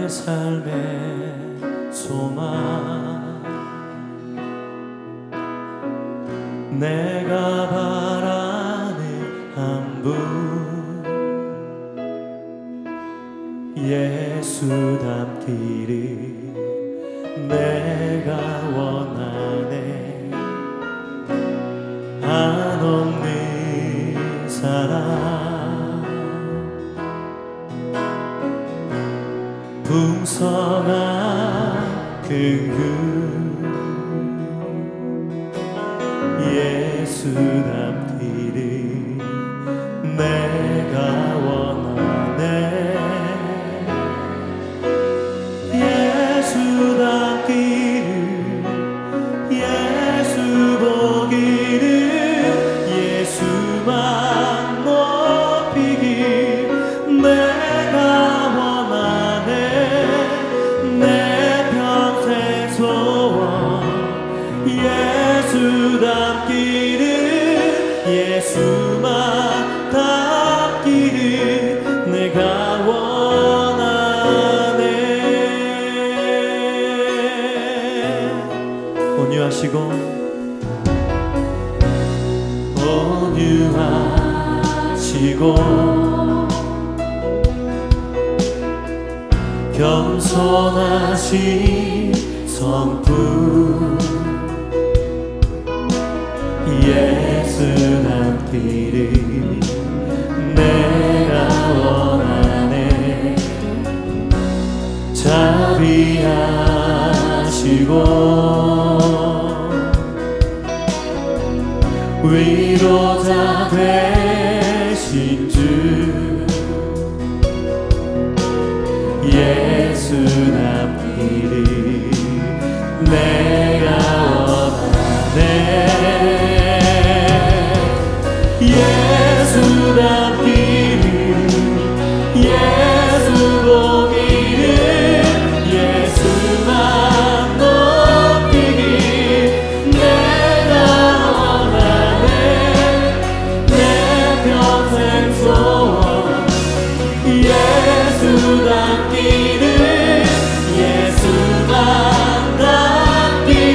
삶의 소망 내가 바라는 한 분 예수 닮기를 내가 원하네 한없는 사랑 풍성한 긍휼 예수 닮기를 내가 원하네 예수 닮기를 예수 보기를 예수만 높이길 내가 원하네 내 평생 소원 예수 닮기를 예수만 닮기를 내가 원하네 온유하시고 겸손하신 성품 예수 닮기를 내가 원하네 자비하시고 위로자 되신 주 예수 닮기를 내가 원하네 예수 닮기를 예수 보기를 예수만 높이길 내가 원하네 내 평생 소원 예수 닮기를 예수만 닮기를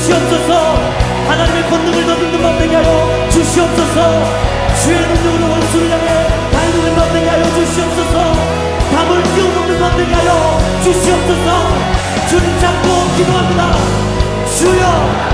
주시옵소서. 하나님의 권능을 더 듣는 맘 되게 하여 주시옵소서. 주의 능력으로 원수를 향해 달리는 맘 되게 하여 주시옵소서. 담을 뛰어넘는 맘 되게 하여 주시옵소서. 주님 잡고 기도합니다. 주여